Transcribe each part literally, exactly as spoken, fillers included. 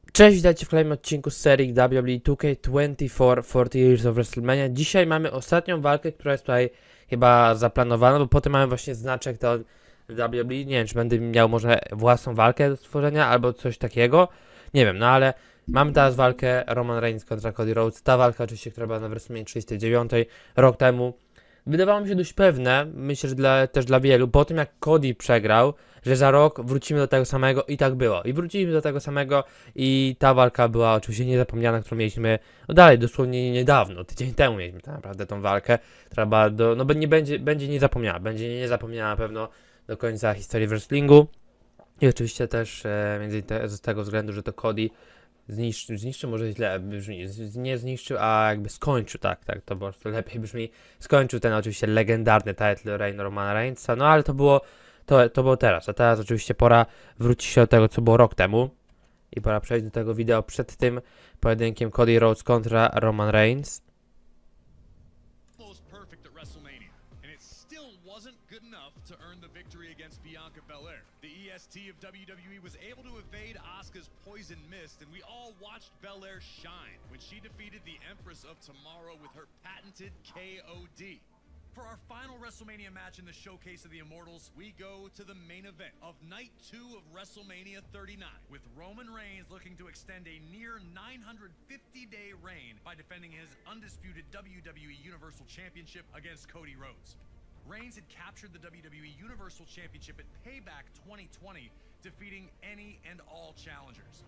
Cześć, witajcie w kolejnym odcinku z serii W W E two K dwadzieścia cztery forty Years of WrestleMania. Dzisiaj mamy ostatnią walkę, która jest tutaj chyba zaplanowana, bo potem mamy właśnie znaczek do W W E. Nie wiem, czy będę miał może własną walkę do stworzenia albo coś takiego. Nie wiem, no ale mamy teraz walkę Roman Reigns kontra Cody Rhodes. Ta walka oczywiście, która była na WrestleMania trzydziestej dziewiątej rok temu. Wydawało mi się dość pewne, myślę, że dla, też dla wielu, po tym jak Cody przegrał, że za rok wrócimy do tego samego i tak było. I wróciliśmy do tego samego i ta walka była oczywiście niezapomniana, którą mieliśmy no dalej, dosłownie niedawno, tydzień temu mieliśmy tak naprawdę tą walkę, która była do, no nie będzie, będzie niezapomniana, będzie niezapomniana na pewno do końca historii wrestlingu. I oczywiście też e, między innymi z tego względu, że to Cody zniszczył, zniszczył może źle brzmi, z, nie zniszczył, a jakby skończył, tak, tak, to po prostu lepiej brzmi, skończył ten oczywiście legendarny title reign Romana Reignsa, no ale to było, to, to było teraz, a teraz oczywiście pora wrócić się do tego, co było rok temu i pora przejść do tego wideo przed tym pojedynkiem Cody Rhodes kontra Roman Reigns. E S T of W W E was able to evade Asuka's poison mist, and we all watched Belair shine when she defeated the Empress of Tomorrow with her patented K O D. For our final WrestleMania match in the Showcase of the Immortals, we go to the main event of Night two of WrestleMania thirty-nine, with Roman Reigns looking to extend a near nine hundred fifty day reign by defending his undisputed W W E Universal Championship against Cody Rhodes. Reigns had captured the W W E Universal Championship at Payback twenty twenty, defeating any and all challengers.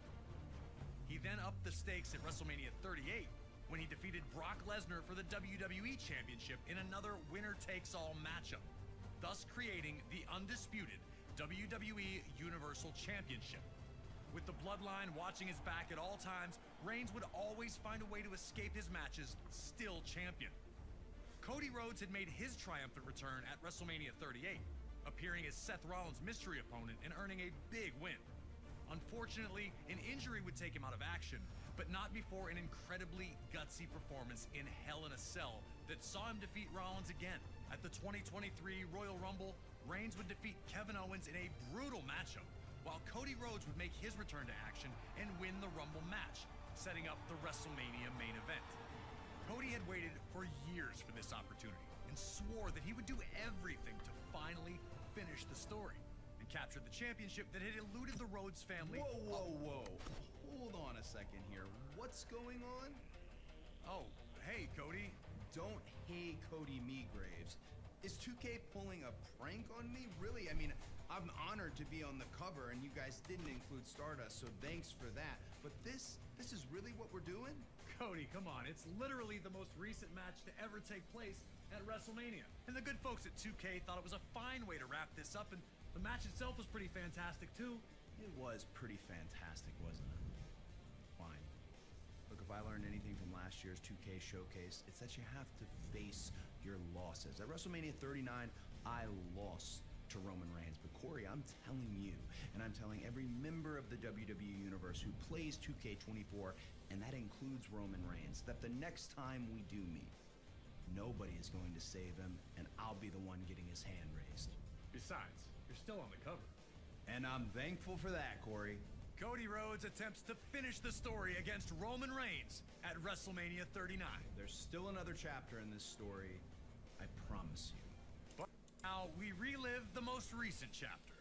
He then upped the stakes at WrestleMania thirty-eight when he defeated Brock Lesnar for the W W E Championship in another winner-takes-all matchup, thus creating the undisputed W W E Universal Championship. With the Bloodline watching his back at all times, Reigns would always find a way to escape his matches, still champion. Cody Rhodes had made his triumphant return at WrestleMania thirty-eight, appearing as Seth Rollins' mystery opponent and earning a big win. Unfortunately, an injury would take him out of action, but not before an incredibly gutsy performance in Hell in a Cell that saw him defeat Rollins again. At the twenty twenty-three Royal Rumble, Reigns would defeat Kevin Owens in a brutal matchup, while Cody Rhodes would make his return to action and win the Rumble match, setting up the WrestleMania main event. Cody had waited for years for this opportunity and swore that he would do everything to finally finish the story and capture the championship that had eluded the Rhodes family. Whoa, whoa, whoa. Hold on a second here. What's going on? Oh, hey, Cody. Don't hey Cody me, Graves. Is two K pulling a prank on me? Really? I mean, I'm honored to be on the cover and you guys didn't include Stardust, so thanks for that. But this, this is really what we're doing? Cody, come on. It's literally the most recent match to ever take place at WrestleMania. And the good folks at two K thought it was a fine way to wrap this up, and the match itself was pretty fantastic, too. It was pretty fantastic, wasn't it? Fine. Look, if I learned anything from last year's two K showcase, it's that you have to face your losses. At WrestleMania thirty-nine, I lost to Roman Reigns, but Corey, I'm telling you, and I'm telling every member of the W W E Universe who plays two K twenty-four, and that includes Roman Reigns, that the next time we do meet, nobody is going to save him, and I'll be the one getting his hand raised. Besides, you're still on the cover. And I'm thankful for that, Corey. Cody Rhodes attempts to finish the story against Roman Reigns at WrestleMania thirty-nine. There's still another chapter in this story, I promise you. But now we relive the most recent chapter.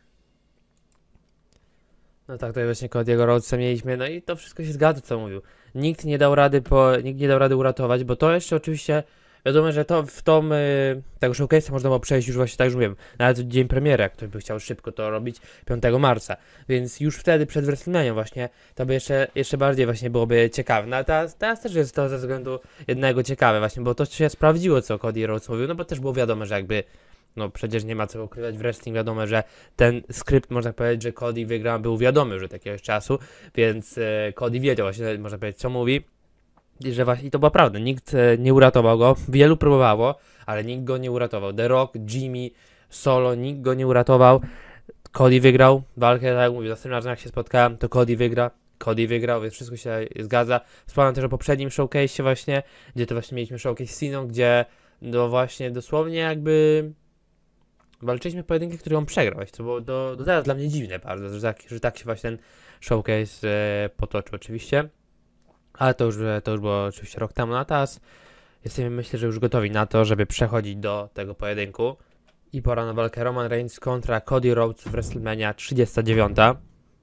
No tak, tutaj właśnie Cody'ego Rhodesa mieliśmy, no i to wszystko się zgadza, co mówił. Nikt nie dał rady, po, nikt nie dał rady uratować, bo to jeszcze oczywiście, wiadomo, że to w tą, y, tego showcase'a można było przejść już właśnie, tak już mówiłem, nawet w dzień premiery, jak ktoś by chciał szybko to robić, piątego marca, więc już wtedy przed WrestleMania właśnie, to by jeszcze, jeszcze bardziej właśnie byłoby ciekawe, no ale teraz, teraz też jest to ze względu jednego ciekawe właśnie, bo to się sprawdziło, co Cody Rhodes mówił, no bo też było wiadomo, że jakby no przecież nie ma co ukrywać w wrestling, wiadomo, że ten skrypt, można powiedzieć, że Cody wygra, był wiadomy już od jakiegoś czasu, więc e, Cody wiedział właśnie, można powiedzieć, co mówi i że właśnie, i to była prawda, nikt e, nie uratował go, wielu próbowało, ale nikt go nie uratował, The Rock, Jimmy, Solo, nikt go nie uratował, Cody wygrał walkę, tak jak mówię, następnym razem jak się spotkałem, to Cody wygra, Cody wygrał, więc wszystko się zgadza. Wspomniałem też o poprzednim showcase'ie właśnie, gdzie to właśnie mieliśmy showcase z Siną, gdzie no właśnie dosłownie jakby walczyliśmy pojedynki, które on przegrał, to było do, do teraz dla mnie dziwne bardzo, że tak, że tak się właśnie ten showcase e, potoczył oczywiście. Ale to już, to już było oczywiście rok temu, a teraz jesteśmy, myślę, że już gotowi na to, żeby przechodzić do tego pojedynku. I pora na walkę Roman Reigns kontra Cody Rhodes w WrestleMania trzydziesta dziewiąta.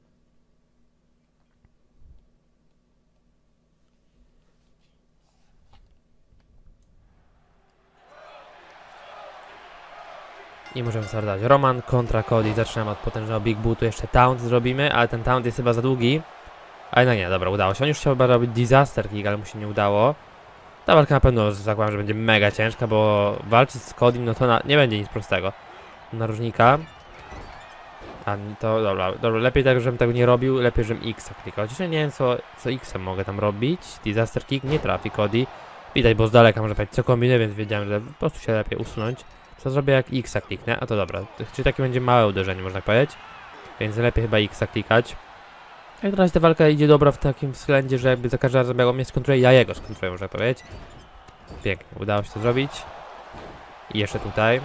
I możemy startować. Roman kontra Cody. Zaczynamy od potężnego Big Bootu. Jeszcze taunt zrobimy, ale ten taunt jest chyba za długi. Ale no nie, dobra, udało się. On już chciał chyba robić Disaster Kick, ale mu się nie udało. Ta walka na pewno zakładam, że będzie mega ciężka, bo walczyć z Codym, no to na, nie będzie nic prostego. Narożnika. A to dobra, dobra, lepiej tak, żebym tego nie robił, lepiej, żebym X klikał. Chociaż nie wiem, co, co X-em mogę tam robić. Disaster Kick nie trafi Cody. Widać, bo z daleka może powiedzieć, co kombinuję, więc wiedziałem, że po prostu się lepiej usunąć. Co zrobię, jak X kliknę? A to dobra, czyli takie będzie małe uderzenie, można powiedzieć. Więc lepiej chyba X klikać. Jak na razie ta walka idzie dobra w takim względzie, że jakby za każdym razem jak on mnie skontroluje, ja jego skontruję, można powiedzieć. Pięknie, udało się to zrobić. I jeszcze tutaj.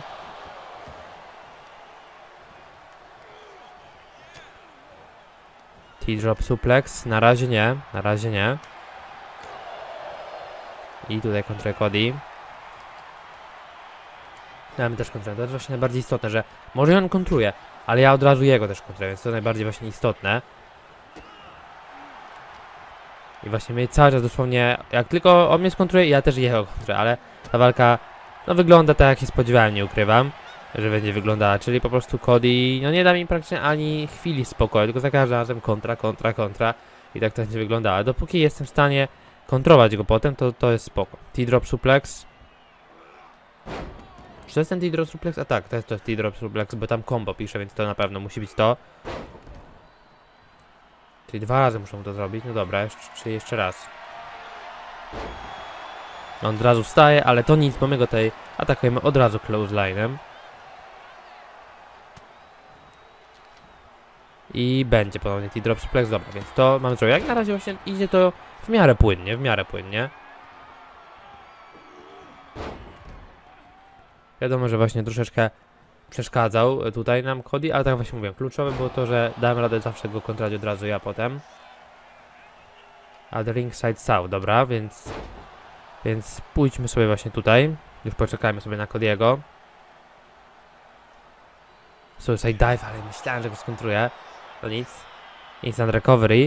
T-drop suplex, na razie nie, na razie nie. I tutaj kontrę Cody. Mamy też kontrę, to jest właśnie najbardziej istotne, że może on kontruje, ale ja od razu jego też kontruję, więc to najbardziej właśnie istotne. I właśnie my cały czas dosłownie, jak tylko on mnie skontruje, ja też jego kontruję, ale ta walka, no wygląda tak, jak się spodziewałem, nie ukrywam, że będzie wyglądała, czyli po prostu Cody, no nie da mi praktycznie ani chwili spokoju, tylko za każdym razem kontra, kontra, kontra i tak to będzie wyglądało. Dopóki jestem w stanie kontrolować go potem, to to jest spoko. T-drop suplex. Czy to jest ten T-drop suplex? A tak, to jest to T-drop suplex, bo tam combo pisze, więc to na pewno musi być to. Czyli dwa razy muszę to zrobić. No dobra, jeszcze, czyli jeszcze raz. On od razu wstaje, ale to nic, bo my go tutaj atakujemy od razu clothesline'em. I będzie ponownie T-drop suplex, dobra, więc to mamy zrobić. Jak na razie właśnie idzie to w miarę płynnie, w miarę płynnie. Wiadomo, że właśnie troszeczkę przeszkadzał tutaj nam Cody, ale tak właśnie mówię, kluczowe było to, że dałem radę zawsze go kontrać od razu ja potem. A the ringside south, dobra, więc więc pójdźmy sobie właśnie tutaj. Już poczekajmy sobie na Cody'ego. Suicide dive, ale myślałem, że go skontruję. To nic. Instant recovery.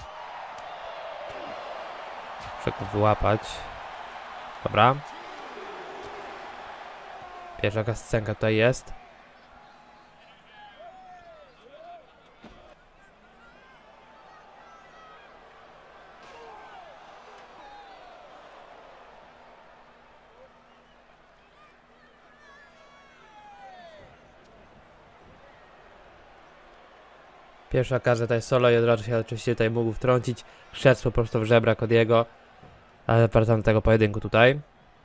Muszę go wyłapać. Dobra. Pierwsza jaka scenka tutaj jest. Pierwsza okazja tutaj solo i od razu się oczywiście tutaj mógł wtrącić. Szedł po prostu w żebra Cody'ego. Ale wracam do tego pojedynku tutaj.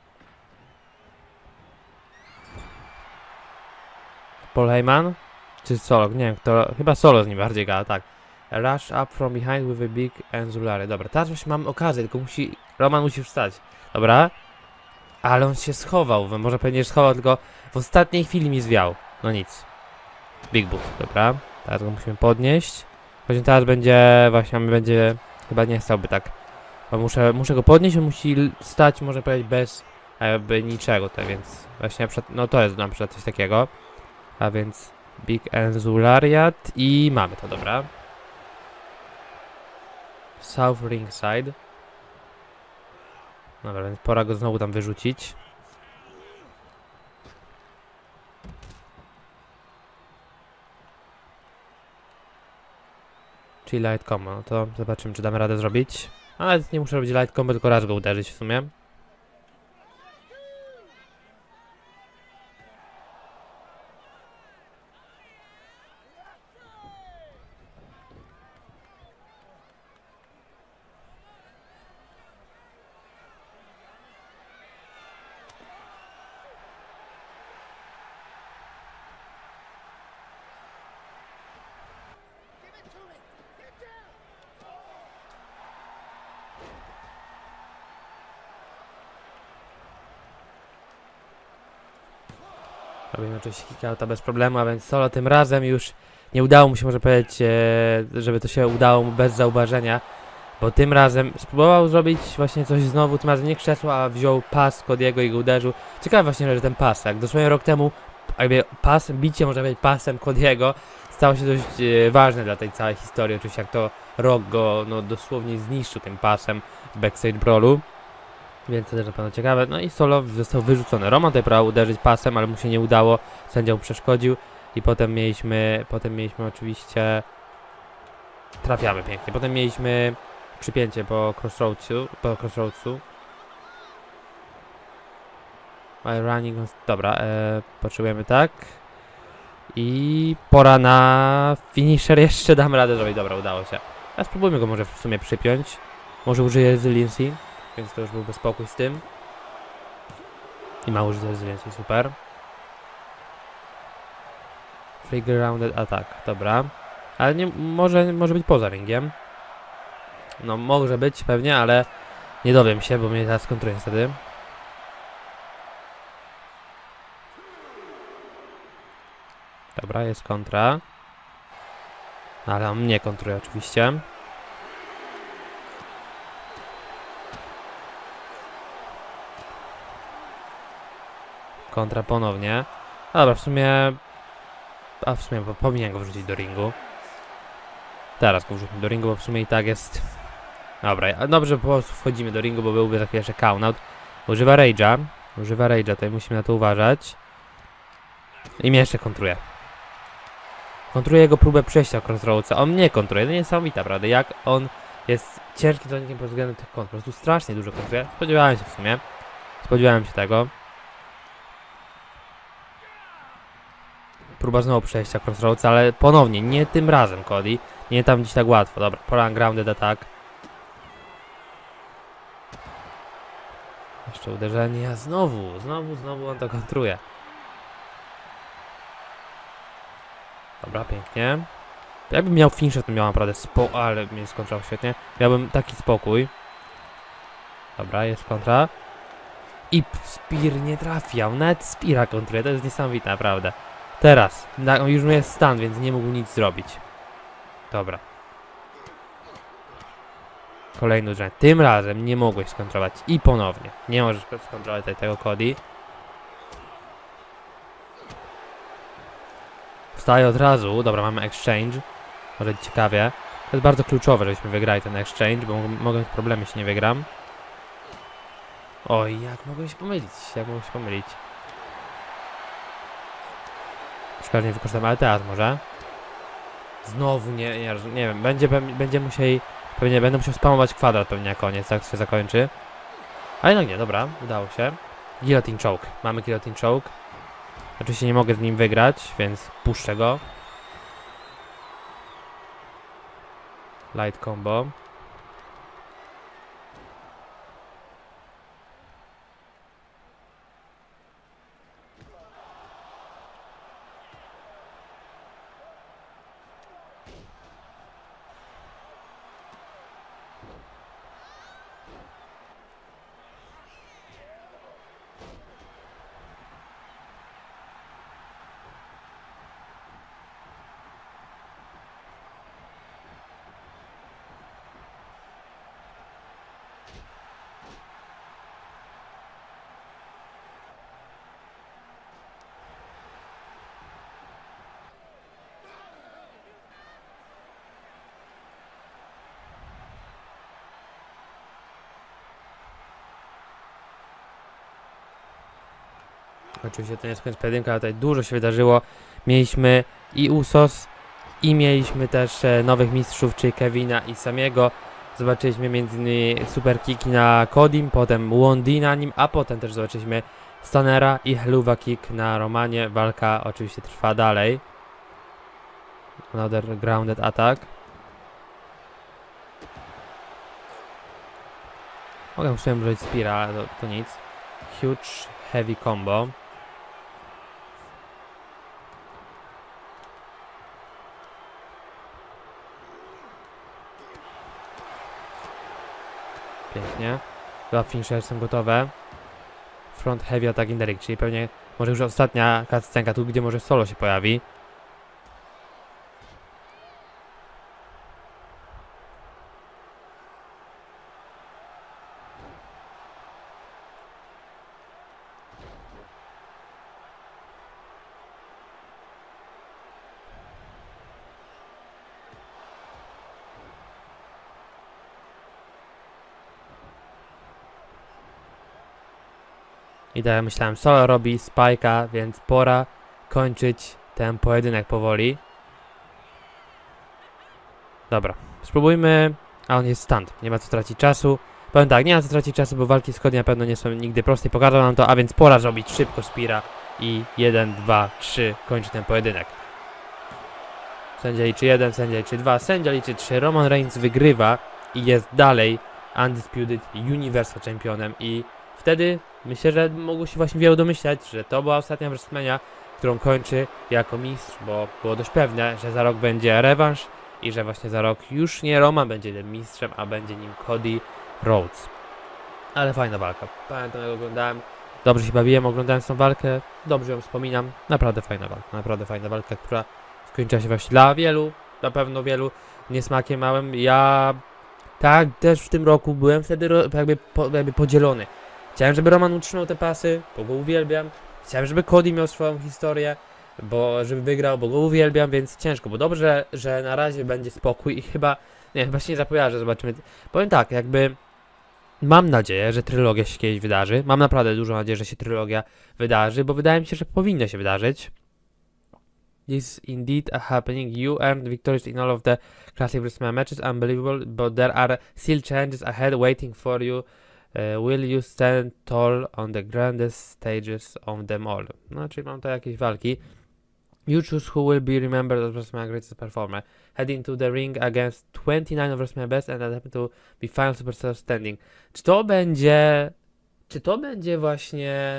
Paul Heyman? Czy Solo? Nie wiem, kto... Chyba Solo z nim bardziej gada, tak. Rush up from behind with a big Enzulary. Dobra, teraz właśnie mam okazję, tylko musi... Roman musi wstać. Dobra. Ale on się schował. Może pewnie się schował, tylko w ostatniej chwili mi zwiał. No nic. Big boot, dobra. Teraz go musimy podnieść. Właśnie teraz będzie... Właśnie on będzie... Chyba nie chciałby tak. Bo muszę, muszę go podnieść, on musi stać, może powiedzieć, bez jakby niczego tutaj, więc właśnie na przykład, no to jest na przykład coś takiego. A więc Big Enzulariat i mamy to, dobra. South Ringside. Dobra, więc pora go znowu tam wyrzucić. Czyli light combo, no to zobaczymy, czy damy radę zrobić. Ale nie muszę robić light combo, tylko raz go uderzyć w sumie. Robimy oczywiście kickouta bez problemu, a więc Solo tym razem już nie udało mu się, może powiedzieć, e, żeby to się udało mu bez zauważenia. Bo tym razem spróbował zrobić właśnie coś znowu, tym razem nie krzesło, a wziął pas Cody'ego i go uderzył. Ciekawe właśnie, że ten pas, jak dosłownie rok temu, jakby pas, bicie można powiedzieć pasem Cody'ego, stało się dość e, ważne dla tej całej historii. Oczywiście jak to Rock go no, dosłownie zniszczył tym pasem w Backstage Brawlu. Więc to też na pewno ciekawe. No i Solo został wyrzucony. Roman tutaj próbował uderzyć pasem, ale mu się nie udało. Sędzia mu przeszkodził. I potem mieliśmy, potem mieliśmy oczywiście... Trafiamy pięknie. Potem mieliśmy przypięcie po crossroadsu. Po crossroadsu. My running... Dobra, e, potrzebujemy tak. I pora na finisher. Jeszcze dam radę zrobić. Dobra, udało się. A spróbujmy go może w sumie przypiąć. Może użyję resiliency. Więc to już byłby spokój z tym. I ma użyć resiliency, super. Free grounded attack, dobra. Ale nie, może, może być poza ringiem. No może być pewnie, ale nie dowiem się, bo mnie teraz kontruje wtedy. Dobra, jest kontra. Ale on mnie kontruje oczywiście. Kontra ponownie. A dobra, w sumie... A w sumie powinien go wrzucić do ringu. Teraz go wrzucimy do ringu, bo w sumie i tak jest... Dobra, dobrze, po prostu wchodzimy do ringu, bo byłby za chwilę jeszcze count-out. Używa Rage'a. Używa Rage'a, tutaj musimy na to uważać. I mnie jeszcze kontruje. Kontruje jego próbę przejścia crossroadsa. On mnie kontruje, no niesamowita, prawda? Jak on jest ciężkim zawodnikiem pod względem tych kont. Po prostu strasznie dużo kontruje. Spodziewałem się w sumie. Spodziewałem się tego. Próba znowu przejścia crossroadsa, ale ponownie, nie tym razem Cody. Nie tam gdzieś tak łatwo. Dobra, pora grounded attack. Jeszcze uderzenie, a znowu, znowu, znowu on to kontruje. Dobra, pięknie. Jakbym miał finisher, to miał naprawdę spokój, ale mnie skontrał świetnie. Miałbym taki spokój. Dobra, jest kontra. I Spear nie trafiał, nawet Speara kontruje, to jest niesamowite, naprawdę. Teraz, na, już jest stan, więc nie mógł nic zrobić. Dobra. Kolejny uderzenie. Tym razem nie mogłeś skontrolować. I ponownie. Nie możesz skontrolować tutaj tego Cody. Wstaje od razu. Dobra, mamy exchange. Może być ciekawie. To jest bardzo kluczowe, żebyśmy wygrali ten exchange, bo mogą być problemy, jeśli nie wygram. Oj, jak mogłem się pomylić? Jak mogłem się pomylić? Szkoda, nie wykorzystam, ale teraz może. Znowu nie, nie, nie wiem, będzie, będzie musieli, pewnie będę musiał spamować kwadrat pewnie na koniec, tak to się zakończy. Ale no nie, dobra, udało się. Guillotine choke, mamy guillotine choke. Oczywiście nie mogę z nim wygrać, więc puszczę go. Light combo. Oczywiście to nie jest koniec pojedynku, ale tutaj dużo się wydarzyło. Mieliśmy i Usos, i mieliśmy też e, nowych mistrzów, czyli Kevina i Samiego. Zobaczyliśmy między innymi super kicki na Codym, potem Wondy na nim, a potem też zobaczyliśmy Stonera i Helluva Kick na Romanie. Walka oczywiście trwa dalej. Another grounded attack. Mogę sobie użyć Speara, ale to, to nic. Huge heavy combo. Pięknie. Dwa finisher są gotowe. Front heavy attack in the ring, czyli pewnie Może już ostatnia cutscenka tu, gdzie może Solo się pojawi. I tak jak myślałem, Solo robi Spike'a, więc pora kończyć ten pojedynek powoli. Dobra, spróbujmy... A on jest stunt, nie ma co tracić czasu. Powiem tak, nie ma co tracić czasu, bo walki z Cody na pewno nie są nigdy proste. Pokażę nam to, a więc pora zrobić szybko Spira. I jeden, dwa, trzy, kończy ten pojedynek. Sędzia liczy jeden, sędzia liczy dwa, sędzia liczy trzy. Roman Reigns wygrywa i jest dalej Undisputed Universal Championem. I wtedy myślę, że mogło się właśnie wielu domyślać, że to była ostatnia WrestleMania, którą kończy jako mistrz, bo było dość pewne, że za rok będzie rewanż i że właśnie za rok już nie Roman będzie tym mistrzem, a będzie nim Cody Rhodes. Ale fajna walka. Pamiętam, jak oglądałem. Dobrze się bawiłem, oglądając tą walkę. Dobrze ją wspominam. Naprawdę fajna walka. Naprawdę fajna walka, która skończyła się właśnie dla wielu, na pewno wielu niesmakiem małym. Ja tak też w tym roku byłem wtedy jakby, po, jakby podzielony. Chciałem, żeby Roman utrzymał te pasy, bo go uwielbiam. Chciałem, żeby Cody miał swoją historię, bo żeby wygrał, bo go uwielbiam, więc ciężko. Bo dobrze, że na razie będzie spokój i chyba, nie, chyba się nie zapowiada, że zobaczymy. Powiem tak, jakby mam nadzieję, że trylogia się kiedyś wydarzy. Mam naprawdę dużą nadzieję, że się trylogia wydarzy, bo wydaje mi się, że powinno się wydarzyć. This is indeed a happening. You earned victories in all of the classic WrestleMania matches. Unbelievable, but there are still challenges ahead waiting for you. Uh, will you stand tall on the grandest stages of them all? No, czyli mam tu jakieś walki. You choose who will be remembered as WrestleMania greatest performer. Head into the ring against twenty-nine of WrestleMania best and attempt to be final superstar standing. Czy to będzie... Czy to będzie właśnie...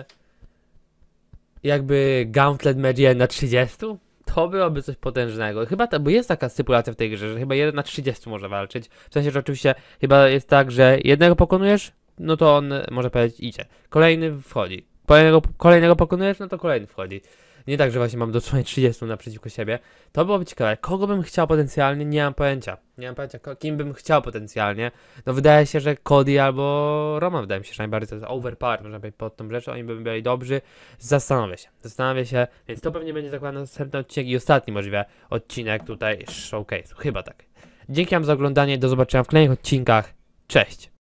jakby gauntlet match jeden na trzydziestu? To byłoby coś potężnego. Chyba ta, bo jest taka stypulacja w tej grze, że chyba jeden na trzydziestu może walczyć. W sensie, że oczywiście chyba jest tak, że jednego pokonujesz, no to on może powiedzieć idzie. Kolejny wchodzi. Kolejnego, kolejnego pokonujesz, no to kolejny wchodzi. Nie tak, że właśnie mam dosłownie trzydziestu naprzeciwko siebie. To byłoby ciekawe. Kogo bym chciał potencjalnie? Nie mam pojęcia. Nie mam pojęcia, kim bym chciał potencjalnie. No wydaje się, że Cody albo Roman, wydaje mi się, że najbardziej to jest overpowered, można powiedzieć, pod tą rzeczą. Oni by byli dobrzy. Zastanowię się. Zastanowię się. Więc to pewnie będzie zakładany następny odcinek i ostatni możliwie odcinek tutaj showcase. Chyba tak. Dzięki wam za oglądanie. Do zobaczenia w kolejnych odcinkach. Cześć!